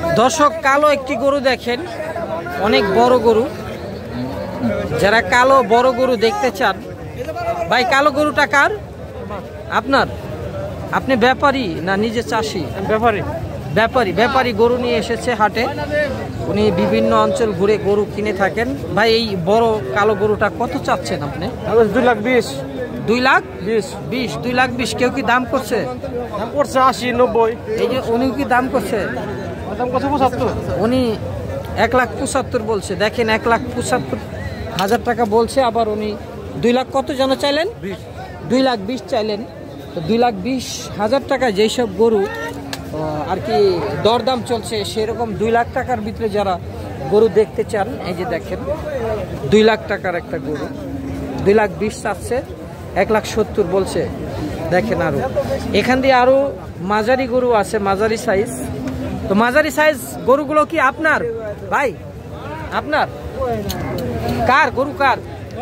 দর্শক কালো একটি গরু দেখেন, অনেক বড় গরু। যারা কালো বড় গরু দেখতে চান, ভাই কালো গরুটা কার? আপনার? আপনি ব্যাপারী না নিজে চাষি? ব্যাপারী। ব্যাপারী ব্যাপারী গরু নিয়ে এসেছে হাটে। উনি বিভিন্ন অঞ্চল ঘুরে গরু কিনে থাকেন। ভাই এই বড় কালো গরুটা কত চাচ্ছেন আপনি? 2,20,000। 2,20,000? 2,20,000 কেউ কি দাম করছে? দাম করছে 80-90। এই যে উনি কি দাম করছে? দাম কত? 75। উনি 1,75,000 বলছে। দেখেন 1,75,000 টাকা বলছে। আবার উনি 2 লাখ কত যেন চাইলেন? 2,20,000 চাইলেন। তো 2,20,000 টাকা যেই সব গরু আর কি দরদাম চলছে, সেরকম 2 লাখ টাকার ভিতরে যারা গরু দেখতে চান, এই যে দেখেন 2 লাখ টাকার একটা গরু 2,20,000 চাচ্ছে, 1,70,000 বলছে। দেখেন আরো এখান দিয়ে আরো মাঝারি গরু আছে, মাঝারি সাইজ। তো মাঝারি সাইজ গরুগুলো কি আপনার ভাই? আপনার? কার গরু? কার?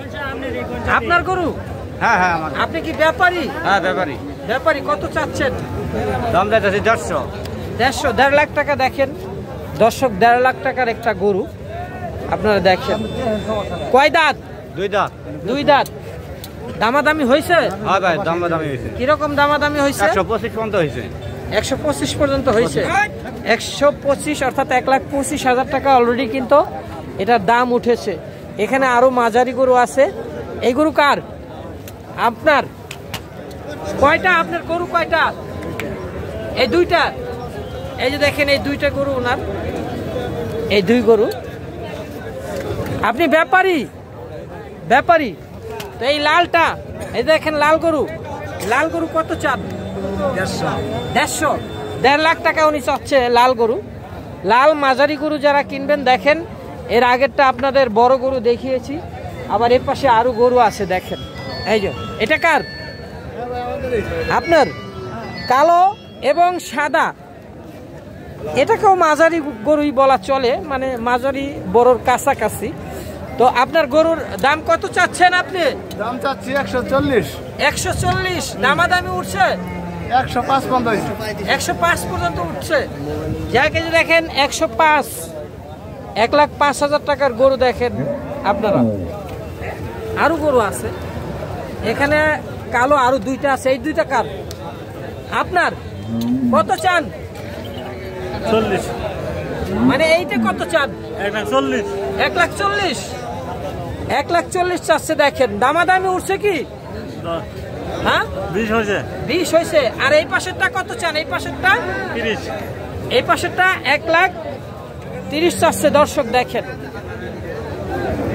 আপনার গরু? হ্যাঁ হ্যাঁ আমার। আপনি কি ব্যাপারী? হ্যাঁ ব্যাপারী। ব্যাপারী কত চাচ্ছেন? দাম যাচ্ছে 150। 1.5 লাখ টাকা। দেখেন দর্শক 1.5 লাখ টাকার একটা গরু আপনারা দেখেন। কয় দাঁত? 2 দাঁত। 2 দাঁত। দামাদামি হয়েছে? হ্যাঁ ভাই দামাদামি হয়েছে। কিরকম দামাদামি হয়েছে? 125 পর্যন্ত হয়েছে। 125 পর্যন্ত হয়েছে। 125 অর্থাৎ 1,25,000 টাকা অলরেডি কিন্তু এটার দাম উঠেছে। এখানে আরো মাঝারি গরু আছে। এই গরু কার? আপনার? কয়টা আপনার গরু? কয়টা? এই 2টা। এই যে দেখেন এই 2টা গরু ওনার, এই 2 গরু। আপনি ব্যাপারী? ব্যাপারী। তো এই লালটা, এই দেখেন লাল গরু। লাল গরু কত চান? 150। 1.5 লাখ টাকা উনি চাচ্ছে লাল গরু। লাল মাঝারি গরু যারা কিনবেন, দেখেন এর আগেরটা আপনাদের বড় গরু দেখিয়েছি। আবার এর পাশে আরো গরু আছে দেখেন। এই যে এটা কার? আপনার? কালো এবং সাদা, এটাকেও মাঝারি গরুই বলা চলে, মানে মাঝারি বড়র কাছাকাছি। তো আপনার গরুর দাম কত চাচ্ছেন আপনি? দাম চাচ্ছি 140। 140? দামাদামি উঠছে? 105 পর্যন্ত। 105 পর্যন্ত উঠছে। যাকে যে দেখেন 105, 1,05,000 টাকার গরু দেখেন আপনারা। আরো গরু আছে এখানে, কালো আরো 2টা আছে। এই 2টা কার? আপনার? কত চান? 40। মানে এইটা কত চান? 140। 1,40,000? 1,40,000 চাচ্ছে। দেখেন দামাদামি উঠছে কি? হ্যাঁ 20 হয়েছে। 20 হয়েছে। আর এই পাশেরটা কত চান? এই পাশেরটা 30। এই পাশেরটা 1,30,000 চাচ্ছে। দর্শক দেখেন